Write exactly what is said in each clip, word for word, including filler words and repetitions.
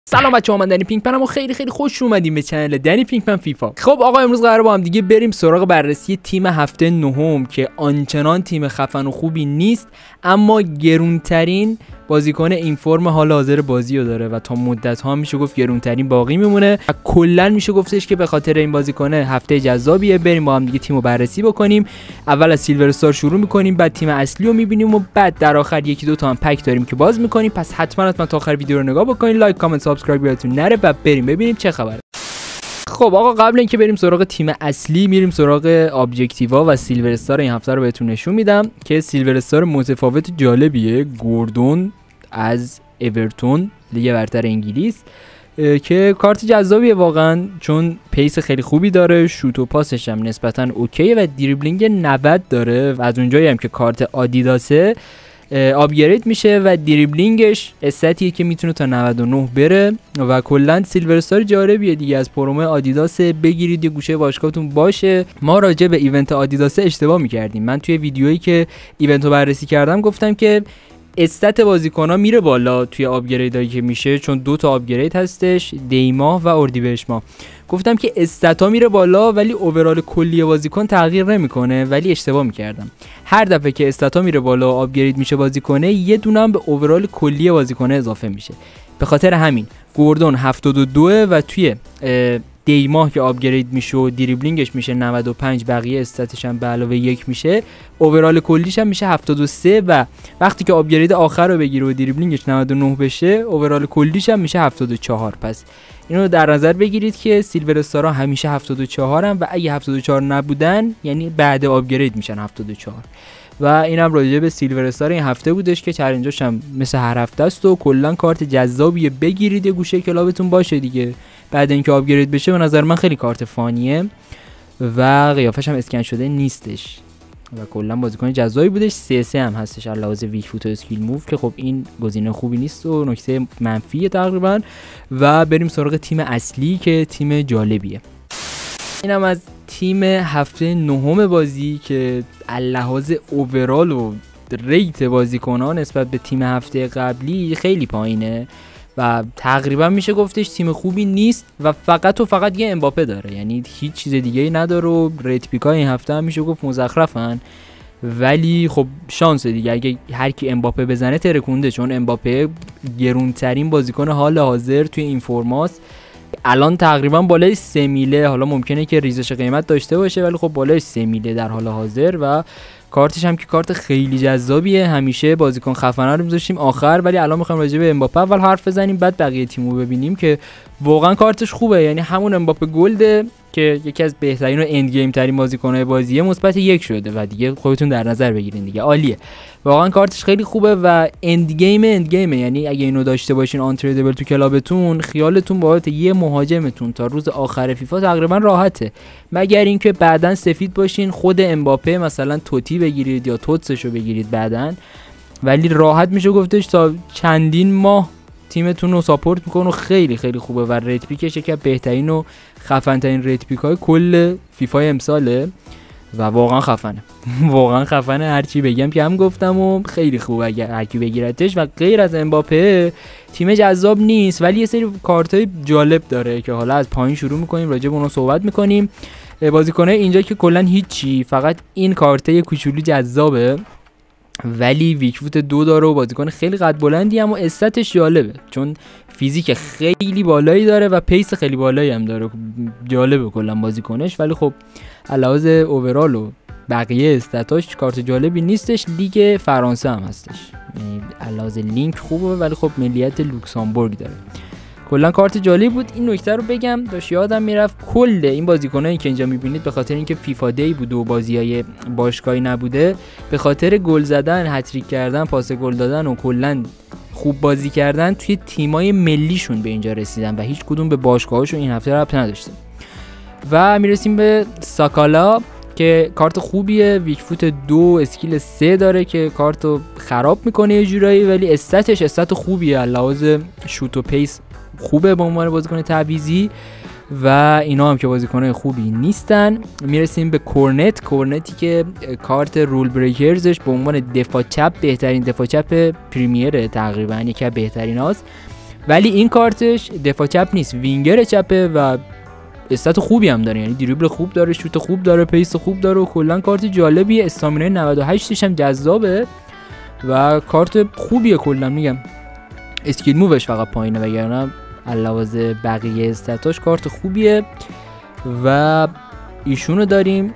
سلام بچه‌ها، من دنی پینک پنم و خیلی خیلی خوش اومدیم به چنل دنی پینک پن فیفا. خب آقا، امروز قراره با هم دیگه بریم سراغ بررسی تیم هفته نهم که آنچنان تیم خفن و خوبی نیست، اما گرونترین بازیکن این فرم حال حاضر بازی رو داره و تا مدت ها میشه گفت گرونترین باقی میمونه و کلا میشه گفتش که به خاطر این بازیکن هفته جذابیه. بریم با هم دیگه تیمو بررسی بکنیم. اول از سیلور استار شروع میکنیم، بعد تیم اصلی رو میبینیم و بعد در آخر یکی دو تا هم پک داریم که باز میکنیم. پس حتما حتما تا آخر ویدیو رو نگاه بکنید، لایک کامنت سابسکرایب یادتون نره و بریم ببینیم چه خبره. خب آقا، قبل اینکه بریم سراغ تیم اصلی میریم سراغ ابجکتیوا و سیلور استار این هفته رو بهتون نشون میدم که سیلور استار متفاوت جالبیه. گوردون از اورتون، لیگ برتر انگلیس، که کارت جذابیه واقعا، چون پیس خیلی خوبی داره، شوت و پاسش هم نسبتا اوکیه و دریبلینگ نود داره و از اونجایی هم که کارت آدیداسه آپگرید میشه و دریبلینگش استاتیه که میتونه تا نود و نه بره و کلا سیلور استار جالبیه دیگه. از پرومو آدیداس بگیرید، یه گوشه باشگاهتون باشه. ما راجع به ایونت آدیداس اشتباه میکردیم. من توی ویدیویی که ایونتو بررسی کردم گفتم که استات بازیکن‌ها میره بالا توی آپگریدایی که میشه، چون دو تا آپگرید هستش، دیماه و اردیبهشت ماه. گفتم که استاتا میره بالا ولی اوورال کلی بازیکن تغییر نمیکنه، ولی اشتباه میکردم. هر دفعه که استاتا میره بالا و آپگرید میشه بازیکنه، یه دونه هم به اوورال کلی بازیکنه اضافه میشه. به خاطر همین گوردون هفتاد و دو و توی دیماه که آپگرید میشه و دریبلینگش میشه نود و پنج، بقیه استاتش هم به علاوه یک میشه، اوورال کلیش هم میشه هفتاد و سه و وقتی که آپگرید آخر رو بگیره و دریبلینگش نود و نه بشه، اوورال کلیش هم میشه هفتاد و چهار. پس اینو در نظر بگیرید که سیلور استارا همیشه هفتاد و چهار هم و اگه هفتاد و چهار نبودن یعنی بعد آپگرید میشن هفتاد و چهار. و اینم راجع به سیلور استار این هفته بودش که چالنجاش هم مثل هر هفته است و کلا کارت جذابیه. بگیرید، یه گوشه کلابتون باشه دیگه. بعد اینکه آپگرید بشه به نظر من خیلی کارت فانیه و قیافش هم اسکن شده نیستش و کلا بازیکن جذابی بودش. سه سه هم هستش از لحاظ ویک فوت و اسکیل موو که خب این گزینه خوبی نیست و نکته منفیه تقریبا. و بریم سراغ تیم اصلی که تیم جالبیه. اینم از تیم هفته نهم بازی که از لحاظ اوورال و ریت بازیکن‌ها نسبت به تیم هفته قبلی خیلی پایینه و تقریبا میشه گفتش تیم خوبی نیست و فقط و فقط یه امباپه داره، یعنی هیچ چیز دیگه ای نداره و ریت پیکای این هفته هم میشه گفت مزخرفن. ولی خب شانس دیگه، اگه هر کی امباپه بزنه ترکونده، چون امباپه گرونترین بازیکن حال حاضر توی این فرماست. الان تقریبا بالای سه میله، حالا ممکنه که ریزش قیمت داشته باشه ولی خب بالای سه میله در حال حاضر و کارتش هم که کارت خیلی جذابیه. همیشه بازیکن خفنا رو می‌ذاشتیم آخر، ولی الان می‌خوایم راجع به امباپه اول حرف بزنیم بعد بقیه تیمو ببینیم که واقعا کارتش خوبه. یعنی همون امباپه گلد که یکی از بهترین و اند گیم ترین بازیکن‌های بازیه، مثبت یک شده و دیگه خودتون در نظر بگیرین دیگه، عالیه. واقعا کارتش خیلی خوبه و اند گیم اند گیمه، یعنی اگه اینو داشته باشین آن تریدبل تو کلابتون، خیالتون بابت یه مهاجمتون تا روز آخر فیفا تقریبا راحته، مگر اینکه بعدن سفید باشین خود امباپه مثلا توتی بگیرید یا توتسشو بگیرید بعدن، ولی راحت میشه گفتش تا چندین ماه تیمتون رو ساپورت میکنه و خیلی خیلی خوبه و ریت پیکش یکی از بهترین و خفن ترین ریت پیک های کل فیفا امساله و واقعا خفنه. واقعا خفنه، هرچی بگم که هم گفتم و خیلی خوبه اگه هر کی بگیرتش. و غیر از امباپه تیم جذاب نیست ولی یه سری کارتای جالب داره که حالا از پایین شروع میکنیم راجع به اونها صحبت میکنیم. بازیکنای اینجا که کلا هیچی، فقط این کارته کوچولو جذابه ولی ویک فوت دو داره و بازیکن خیلی قد بلندی هم و استاتش جالبه، چون فیزیک خیلی بالایی داره و پیس خیلی بالایی هم داره، جالبه کلا بازیکنش. ولی خب علاوه اوورال و بقیه استاتاش کارت جالبی نیستش. لیگ فرانسه هم هستش، یعنی علاوه لینک خوبه ولی خب ملیت لوکزامبورگ داره. کلا کارت جالبی بود. این نکته رو بگم، داشت یادم میرفت کل این بازیکنایی که اینجا میبینید به خاطر اینکه فیفا دی بود و بازیای باشگاهی نبوده، به خاطر گل زدن، هتریک کردن، پاس گل دادن و کلا خوب بازی کردن توی تیمای ملیشون به اینجا رسیدن و هیچ کدوم به باشگاهاشون این هفته ربط نداشته. و میرسیم به ساکالا که کارت خوبیه، ویک فوت دو، اسکیل سه داره که کارتو خراب میکنه یه جورایی، ولی استاتش استات خوبیه، لحاظ شوت و پیس خوبه به عنوان بازیکن تعویضی و اینا هم که بازیکنای خوبی نیستن. میرسیم به کورنت، کورنتی که کارت رول بریکرزش به عنوان دفاع چپ بهترین دفاع چپ پریمیره، تقریبا یکی از بهترین هاست ولی این کارتش دفاع چپ نیست، وینگر چپه و استات خوبی هم داره، یعنی دریبل خوب داره، شوت خوب داره، پیس خوب داره و کلا کارت جالبیه. استامینای نود و هشت هم جذابه و کارت خوبیه کلا. میگم اسکیل مووش فقط پایینه وگرنه علاوه بقیه استاتاش کارت خوبیه. و ایشونو داریم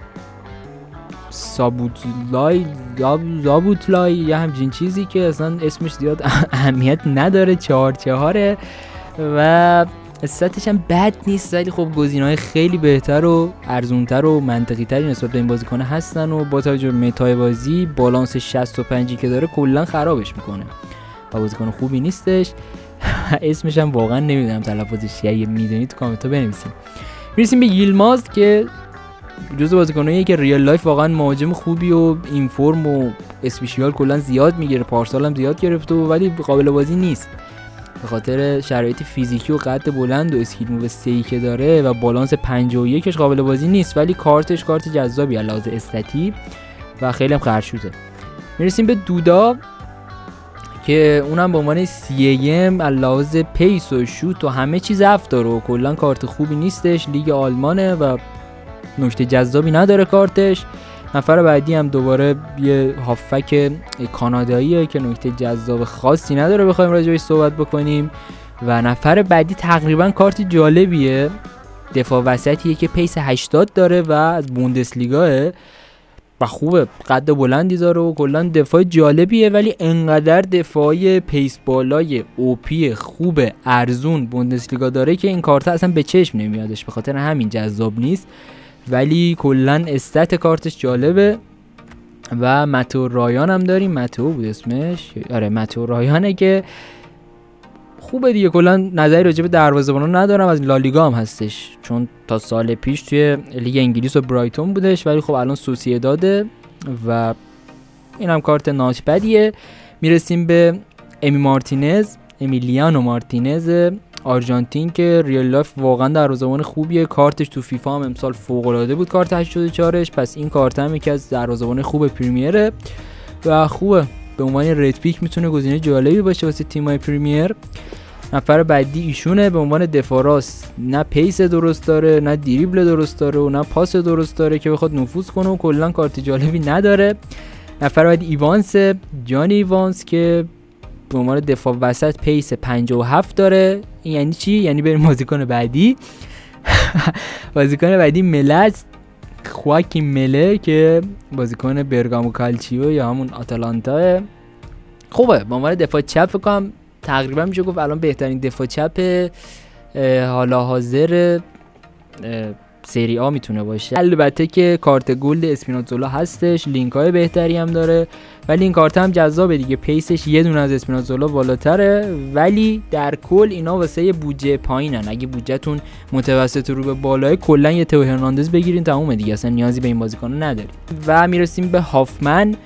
سابوتلای زابوتلای یا همچین چیزی که اصلا اسمش زیاد اهمیت نداره، چهار چهاره و استاتش هم بد نیست، ولی خب گزینه‌های خیلی بهتر و ارزونتر و منطقی تری نسبت به این بازیکن هستن و با توجه به متای بازی بالانس شصت و پنج که داره کلا خرابش میکنه و بازیکن خوبی نیستش. اسمش هم واقعا نمیدونم تلفظش چیه، اگه میدونید تو کامنت ها بنویسید. میرسیم به ییلماز که جزو بازیکناییه که ریال لایف واقعا مهاجم خوبی و این فرم و اسپیشیال کلا زیاد میگیره، پارسال هم زیاد گرفته ولی قابل بازی نیست به خاطر شرایط فیزیکی و قد بلند و اسکیل موو سه که داره و بالانس پنجاه و یک قابل بازی نیست، ولی کارتش کارت جذابی علاوه استاتی و خیلی هم خرشوته. میرسیم به دودا که اونم به عنوان سی ام علاوه پیس و شوت و همه چیز افت داره و کلا کارت خوبی نیستش، لیگ آلمانه و نکته جذابی نداره کارتش. نفر بعدی هم دوباره یه هافک کاناداییه که نکته جذاب خاصی نداره بخوایم راجع بهش صحبت بکنیم. و نفر بعدی تقریبا کارت جالبیه، دفاع وسطیه که پیس هشتاد داره و از بوندسلیگاه و خوبه، قد بلندی داره و کلا دفاع جالبیه، ولی انقدر دفاعی پیس بالای اوپی خوب ارزون بوندسلیگا داره که این کارت اصلا به چشم نمیادش، به خاطر همین جذاب نیست. ولی کلا استات کارتش جالبه. و متو رایان هم داریم، متو بود اسمش، آره متو رایانه که خوبه دیگه. کلا نظری راجع به دروازه‌بانا ندارم، از لالیگا هم هستش چون تا سال پیش توی لیگ انگلیس و برایتون بودش، ولی خب الان سوسییداده و این هم کارت ناچبدیه. میرسیم به امی مارتینز، امیلیانو مارتینز آرژانتین که ریال لایف واقعا دروازه‌بان خوبیه، کارتش تو فیفا هم امسال فوق‌العاده بود، کارت هشتاد و چهارش، پس این کارت هم یکی از دروازه‌بان خوب پریمیره و خوبه، به عنوان رد پیک میتونه گزینه جالبی باشه واسه تیم‌های پریمیر. نفر بعدی ایشونه به عنوان دفاع راست، نه پیس درست داره، نه دریبل درست داره و نه پاس درست داره که بخواد نفوذ کنه و کلا کارت جالبی نداره. نفر بعدی ایوانس، جان ایوانس که به عنوان دفاع وسط پیس پنجاه و هفت داره. این یعنی چی؟ یعنی بریم بازیکن بعدی. بازیکن بعدی ملز خواکین مله که بازیکن برگامو کالچیو یا همون آتالانتا. خوبه به عنوان دفاع چپ فکر کنم تقریبا میشه گفت الان بهترین دفاع چپ حالا حاضر سری آ میتونه باشه. البته که کارت گلد اسپیناتزولا هستش، لینک های بهتری هم داره، ولی این کارت هم جذابه دیگه، پیسش یه دونه از اسپیناتزولا بالاتره، ولی در کل اینا واسه بودجه پایینن. اگه بودجهتون متوسط رو به بالای کلا یه تو هرناندز بگیرین تمومه دیگه، اصلا نیازی به این بازیکن ندارید. و میرسیم به هافمن،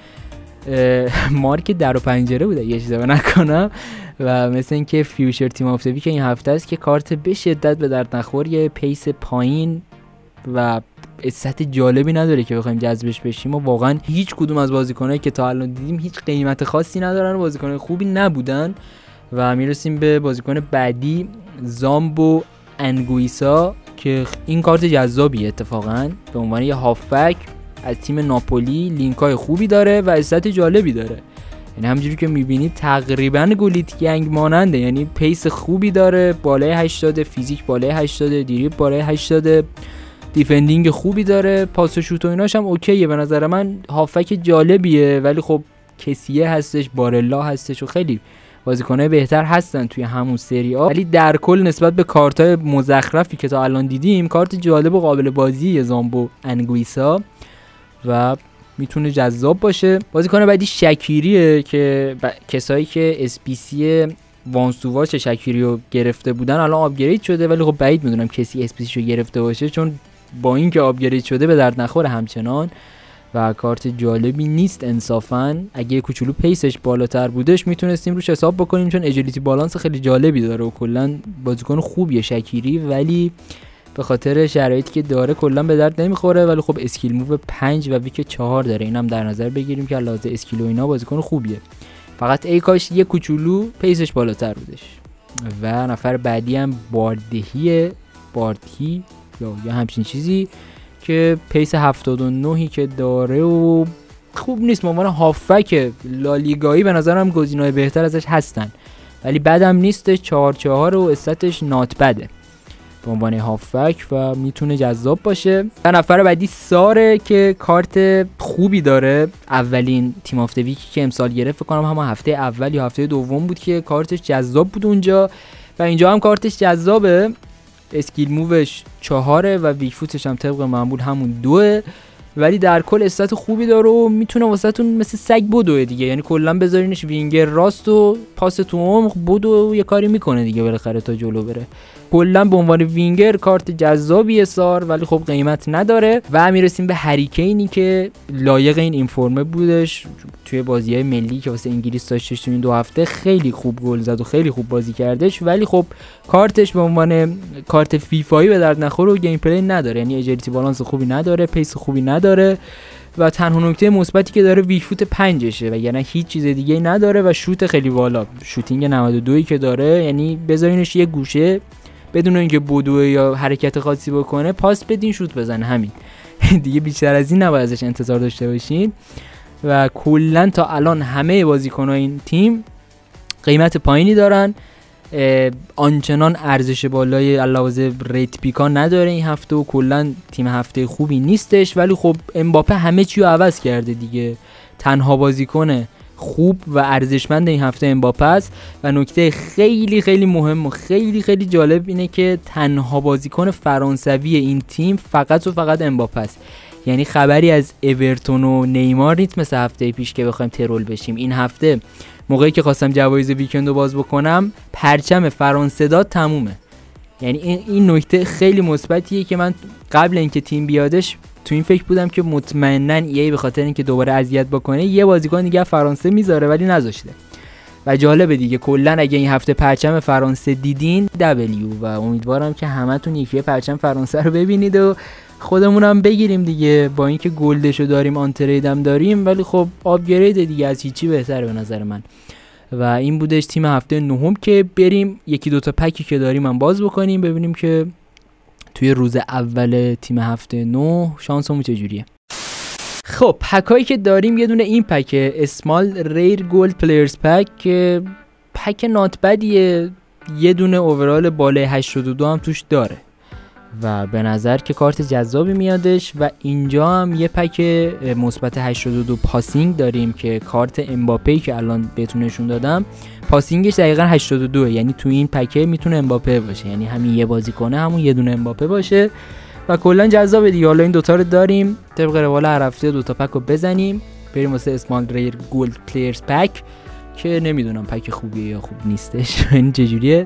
مارک در و پنجره بوده یه اشتباه نکنم و مثل اینکه فیوچر تیم آف دی ویک این هفته است که کارت به شدت به درد نخور، یه پیس پایین و استات جالبی نداره که بخوایم جذبش بشیم و واقعا هیچ کدوم از بازیکنایی که تا الان دیدیم هیچ قیمت خاصی ندارن و بازیکنای خوبی نبودن. و میرسیم به بازیکن بعدی، زامبو انگویسا که این کارت جذابیه اتفاقا، به عنوان یه هافبک از تیم ناپولی، لینکای خوبی داره و استات جالبی داره، یعنی همونجوری که میبینید تقریبا گلیت گنگ ماننده، یعنی پیس خوبی داره، بالای هشتاد، فیزیک بالای هشتاد، دریبل بالای هشتاد، دیفندینگ خوبی داره، پاس و شوت و ایناش هم اوکیه به نظر من، هافک جالبیه. ولی خب کسیه هستش، بارلا هستش و خیلی بازیکن‌های بهتر هستن توی همون سری آ، ولی در کل نسبت به کارت‌های مزخرفی که تا الان دیدیم کارت جالب و قابل بازیه زامبو انگویسا و میتونه جذاب باشه. بازیکن بعدی شکیریه که ب... کسایی که اس پی سی وانسوواچ شکیری رو گرفته بودن الان آپگرید شده، ولی خب بعید میدونم کسی اس پی سی رو گرفته باشه چون با اینکه آپگرید شده به درد نخوره همچنان و کارت جالبی نیست انصافا. اگه کوچولو پیسش بالاتر بودش میتونستیم روش حساب بکنیم چون اجیلیتی بالانس خیلی جالبی داره و کلا بازیکن خوبیه شکیری، ولی به خاطر شرایطی که داره کلا به درد نمیخوره. ولی خب اسکیل موو پنج و ویک چهار داره، اینم در نظر بگیریم که علاوه اسکیل و اینا بازیکن خوبیه، فقط ای کاش یه کوچولو پیسش بالاتر بودش. و نفر بعدی هم باردهی باردهی یا یا همچین چیزی که پیس هفتاد و نه که داره و خوب نیست، به عنوان هافک لالیگایی به نظرم گزینه‌های بهتر ازش هستن، ولی بدم نیستش. چهار چهار و استاتش نات بده به عنوان هافک و میتونه جذاب باشه. و نفر بعدی ساره که کارت خوبی داره، اولین تیم آف ویکی که امسال گرفت فکر کنم هم هفته اول یا هفته دوم بود که کارتش جذاب بود اونجا و اینجا هم کارتش جذابه. اسکیل مووش چهاره و ویک فوتش هم طبق معمول همون دوه، ولی در کل استات خوبی داره و میتونه واسهتون مثل سگ بدوه دیگه، یعنی کلا بذارینش وینگر راست و پاس تو عمق بدو یه کاری میکنه دیگه بالاخره تا جلو بره. کلا به عنوان وینگر کارت جذابیه سار، ولی خب قیمت نداره. و میرسیم به هری کینی که لایق این اینفورمه بودش توی بازی‌های ملی که واسه انگلیس داشتش تو این دو هفته، خیلی خوب گل زد و خیلی خوب بازی کردش، ولی خب کارتش به عنوان کارت فیفایی به درد نخوره و گیم پلی نداره، یعنی اجیلیتی بالانس خوبی نداره، پیس خوبی نداره و تنها نکته مثبتی که داره ویک فوت پنجشه و یعنی هیچ چیز دیگه نداره و شوت خیلی بالا، شوتینگ نود و دو که داره، یعنی بذارینش یه گوشه بدون اینکه بدوه یا حرکت خاصی بکنه پاس بدین شوت بزنه، همین دیگه بیشتر از این نباید ازش انتظار داشته باشین. و کلا تا الان همه بازیکن‌های این تیم قیمت پایینی دارن، آنچنان ارزش بالای علاوه ریت پیکا نداره این هفته و کلا تیم هفته خوبی نیستش، ولی خب امباپه همه چی رو عوض کرده دیگه، تنها بازیکن خوب و ارزشمند این هفته امباپه است. و نکته خیلی خیلی مهم و خیلی خیلی جالب اینه که تنها بازیکن فرانسوی این تیم فقط و فقط امباپه است، یعنی خبری از اورتون و نیمار نیست مثل هفته پیش که بخوایم ترول بشیم. این هفته موقعی که خواستم جوایز ویکندو باز بکنم پرچم فرانسه داد تمومه، یعنی این این نکته خیلی مثبتیه که من قبل اینکه تیم بیادش تو این فکر بودم که مطمئناً ای به خاطر اینکه دوباره اذیت بکنه یه بازیکن دیگه فرانسه میذاره، ولی نذاشته. و جالبه دیگه کلا اگه این هفته پرچم فرانسه دیدین دبلیو و امیدوارم که همتون یکی پرچم فرانسه رو ببینید و خودمونم بگیریم دیگه، با اینکه گلدشو داریم آنتریدم داریم ولی خب آپگرید دیگه از هیچی بهتره به نظر من. و این بودش تیم هفته نهم که بریم یکی دوتا پکی که داریم هم باز بکنیم ببینیم که توی روز اول تیم هفته نه شانسمون چجوریه. خب پکایی که داریم یه دونه این پک اسمال ریر گولد پلیرز پک که پک نات بدیه، یه دونه اوورال بالای هشتاد و دو هم توش داره و به نظر که کارت جذابی میادش. و اینجا هم یه پک مثبت هشتاد و دو پاسینگ داریم که کارت امباپه که الان بهتون نشون دادم پاسینگش دقیقاً هشتاد و دو، یعنی تو این پک میتونه امباپه باشه، یعنی همین یه بازیکن همون یه دونه امباپه باشه و کلا جذابه دیگه. حالا این دوتا رو داریم طبق روال هر هفته دوتا پک رو بزنیم، بریم واسه اسمال ریر گولد پلیرز پک که نمیدونم پک خوبیه یا خوب نیستش این چجوریه،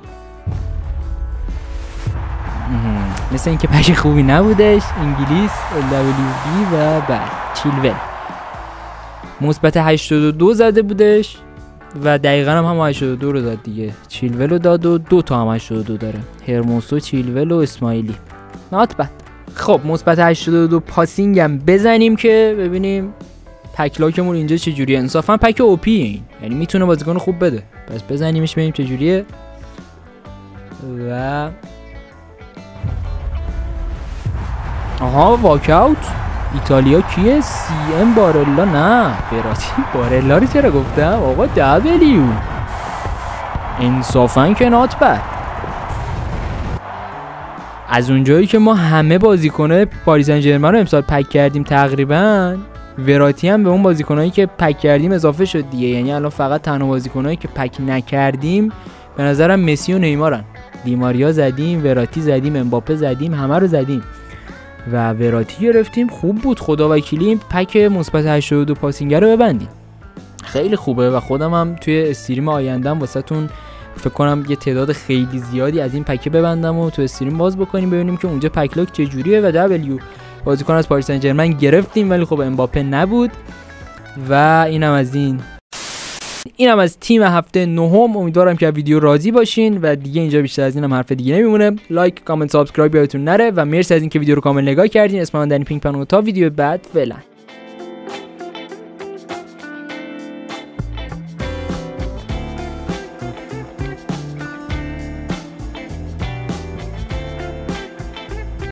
مثل اینکه پک خوبی نبودش. انگلیس دبلیو بی و بعد چیلول مثبت هشتاد و دو زده بودش و دقیقاً هم هم هشتاد و دو رو داد دیگه، چیلول رو داد و دو تا هم هشتاد و دو داره، هرموسو چیلول و اسماعیلی، نات بد. خب مثبت هشتاد و دو پاسینگ هم بزنیم که ببینیم پک لاکمون اینجا چجوریه. انصافا پک اوپی این، یعنی میتونه بازیکن خوب بده، پس بزنیمش ببینیم چجوریه. و آها واکاوت ایتالیا کیه؟ سی ام بارلا، نه براتی بارلا رو چرا گفتم آقا؟ دبلیو انصافا که نات بد. از اونجایی که ما همه بازیکن‌های پاریس سن ژرمن رو امسال پک کردیم تقریبا، وراتی هم به اون بازیکنایی که پک کردیم اضافه شد دیگه، یعنی الان فقط تنها بازیکنایی که پک نکردیم به نظرم مسی و نیمارن. دیماریا زدیم، وراتی زدیم، امباپه زدیم، همه رو زدیم و وراتی گرفتیم، خوب بود خدا وکیلی. این پک مثبت هشتاد و دو پاسینگر رو ببندیم خیلی خوبه و خودم هم توی استریم آیندهم واسهتون فکر کنم یه تعداد خیلی زیادی از این پک ببندم و تو استریم باز بکنیم ببینیم که اونجا پک لاک چجوریه. و دبلیو بازیکن از پاریس سن ژرمن گرفتیم ولی خب امباپه نبود. و اینم از این اینم از تیم هفته نهم. امیدوارم که ویدیو راضی باشین و دیگه اینجا بیشتر از اینم حرف دیگه نمیمونه. لایک، کامنت، سابسکرایب یادتون نره و مرسی از اینکه ویدیو رو کامل نگاه کردین. اسم من دنی پینگ پن و تا ویدیو بعد فعلا.